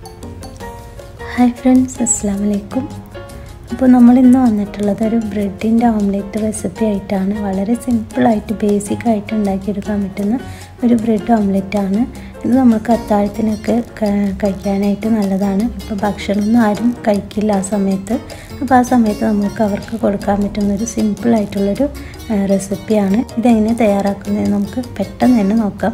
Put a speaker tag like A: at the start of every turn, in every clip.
A: Hi friends, അസ്സലാമു അലൈക്കും. അപ്പോൾ നമ്മളിന്ന് വന്നിട്ടുള്ളത് ഒരു ബ്രെഡിൻ്റെ ഓംലെറ്റ് റെസിപ്പി ആയിട്ടാണ്. വളരെ സിമ്പിളായിട്ട് ബേസിക്കായിട്ട് ഉണ്ടാക്കിയെടുക്കാൻ പറ്റുന്ന ഒരു ബ്രെഡ് ഓംലെറ്റാണ്. ഇത് നമുക്ക് അത്താഴത്തിനൊക്കെ കഴിക്കാനായിട്ട് നല്ലതാണ്. ഇപ്പോൾ ഭക്ഷണമൊന്നും ആരും കഴിക്കില്ല ആ സമയത്ത്. അപ്പോൾ ആ സമയത്ത് നമുക്ക് അവർക്ക് കൊടുക്കാൻ പറ്റുന്നൊരു സിമ്പിളായിട്ടുള്ളൊരു റെസിപ്പിയാണ്. ഇതെങ്ങനെ തയ്യാറാക്കുന്നത് നമുക്ക് പെട്ടെന്ന് തന്നെ നോക്കാം.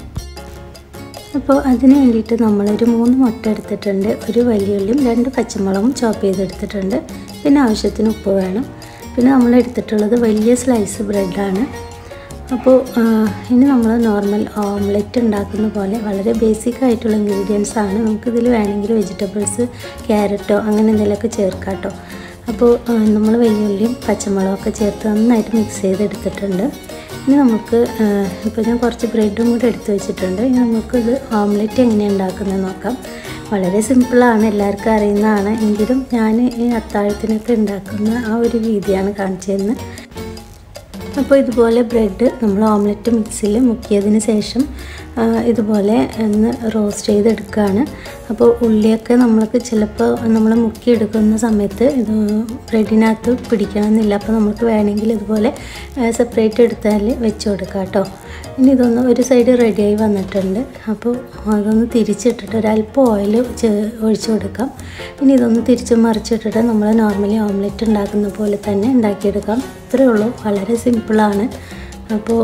A: അപ്പോൾ അതിന് വേണ്ടിയിട്ട് നമ്മളൊരു 3 മുട്ട എടുത്തിട്ടുണ്ട്, ഒരു വലിയ ഉള്ളിയും 2 പച്ചമുളകും ചോപ്പ് ചെയ്തെടുത്തിട്ടുണ്ട്. പിന്നെ ആവശ്യത്തിന് ഉപ്പ് വേണം. പിന്നെ നമ്മൾ എടുത്തിട്ടുള്ളത് വലിയ സ്ലൈസ് ബ്രെഡാണ്. അപ്പോൾ ഇനി നമ്മൾ നോർമൽ ഓംലെറ്റ് ഉണ്ടാക്കുന്ന പോലെ വളരെ ബേസിക് ആയിട്ടുള്ള ഇൻഗ്രീഡിയൻസ് ആണ്. നമുക്കിതിൽ വേണമെങ്കിൽ വെജിറ്റബിൾസ്, ക്യാരറ്റോ അങ്ങനെ എന്തെങ്കിലുമൊക്കെ ചേർക്കാം കേട്ടോ. അപ്പോൾ നമ്മൾ വലിയ ഉള്ളിയും പച്ചമുളകൊക്കെ ചേർത്ത് നന്നായിട്ട് മിക്സ് ചെയ്തെടുത്തിട്ടുണ്ട്. ഇനി നമുക്ക് ഇപ്പോൾ ഞാൻ കുറച്ച് ബ്രെഡും കൂടെ എടുത്ത് വെച്ചിട്ടുണ്ട്. ഇനി നമുക്കിത് ഓംലെറ്റ് എങ്ങനെയാണ് ഉണ്ടാക്കുന്നത് നോക്കാം. വളരെ സിമ്പിളാണ്, എല്ലാവർക്കും അറിയുന്നതാണ്. എങ്കിലും ഞാൻ ഈ അത്താഴത്തിനൊക്കെ ഉണ്ടാക്കുന്ന ആ ഒരു രീതിയാണ് കാണിച്ചു തരുന്നത്. അപ്പോൾ ഇതുപോലെ ബ്രെഡ് നമ്മൾ ഓംലെറ്റ് മിക്സിയിൽ മുക്കിയതിന് ശേഷം ഇതുപോലെ ഒന്ന് റോസ്റ്റ് ചെയ്തെടുക്കുകയാണ്. അപ്പോൾ ഉള്ളിയൊക്കെ നമ്മൾക്ക് ചിലപ്പോൾ നമ്മൾ മുക്കിയെടുക്കുന്ന സമയത്ത് ഇത് ബ്രെഡിനകത്ത് പിടിക്കണമെന്നില്ല. അപ്പോൾ നമുക്ക് വേണമെങ്കിൽ ഇതുപോലെ സെപ്പറേറ്റ് എടുത്താൽ വെച്ച് കൊടുക്കാം കേട്ടോ. ഇനി ഇതൊന്ന് ഒരു സൈഡ് റെഡിയായി വന്നിട്ടുണ്ട്. അപ്പോൾ അതൊന്ന് തിരിച്ചിട്ടിട്ട് ഒരല്പം ഓയിൽ ഒഴിച്ചു കൊടുക്കാം. ഇനി ഇതൊന്ന് തിരിച്ച് മറിച്ചിട്ടിട്ട് നമ്മൾ നോർമലി ഓംലെറ്റ് ഉണ്ടാക്കുന്ന പോലെ തന്നെ ഉണ്ടാക്കിയെടുക്കാം. ഇത്രയേ ഉള്ളൂ, വളരെ സിമ്പിളാണ്. അപ്പോൾ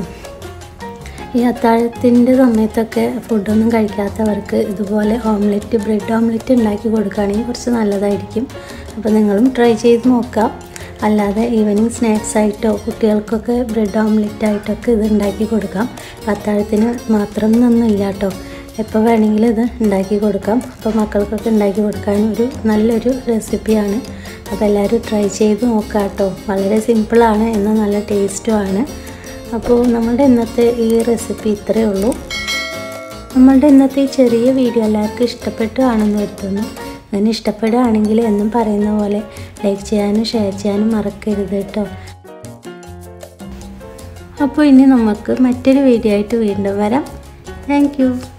A: ഈ അത്താഴത്തിൻ്റെ സമയത്തൊക്കെ ഫുഡൊന്നും കഴിക്കാത്തവർക്ക് ഇതുപോലെ ഓംലെറ്റ്, ബ്രെഡ് ഓംലെറ്റ് ഉണ്ടാക്കി കൊടുക്കുകയാണെങ്കിൽ കുറച്ച് നല്ലതായിരിക്കും. അപ്പോൾ നിങ്ങളും ട്രൈ ചെയ്ത് നോക്കാം. അല്ലാതെ ഈവനിങ് സ്നാക്സ് ആയിട്ടോ കുട്ടികൾക്കൊക്കെ ബ്രെഡ് ഓംലെറ്റ് ആയിട്ടൊക്കെ ഇത് ഉണ്ടാക്കി കൊടുക്കാം. അത്താഴത്തിന് മാത്രം ഒന്നുമില്ല കേട്ടോ, എപ്പോൾ വേണമെങ്കിലും ഇത് ഉണ്ടാക്കി കൊടുക്കാം. അപ്പോൾ മക്കൾക്കൊക്കെ ഉണ്ടാക്കി കൊടുക്കാൻ ഒരു നല്ലൊരു റെസിപ്പിയാണ്. അപ്പോൾ എല്ലാവരും ട്രൈ ചെയ്ത് നോക്കാം കേട്ടോ. വളരെ സിമ്പിളാണ്, എന്നാൽ നല്ല ടേസ്റ്റുമാണ്. അപ്പോൾ നമ്മളുടെ ഇന്നത്തെ ഈ റെസിപ്പി ഇത്രയേ ഉള്ളൂ. നമ്മളുടെ ഇന്നത്തെ ഈ ചെറിയ വീഡിയോ എല്ലാവർക്കും ഇഷ്ടപ്പെട്ടു ആണെന്ന് വരുത്തുന്നു. അങ്ങനെ ഇഷ്ടപ്പെടുകയാണെങ്കിൽ എന്നും പറയുന്ന പോലെ ലൈക്ക് ചെയ്യാനും ഷെയർ ചെയ്യാനും മറക്കരുത് കേട്ടോ. അപ്പോൾ ഇനി നമുക്ക് മറ്റൊരു വീഡിയോ ആയിട്ട് വീണ്ടും വരാം. Thank U.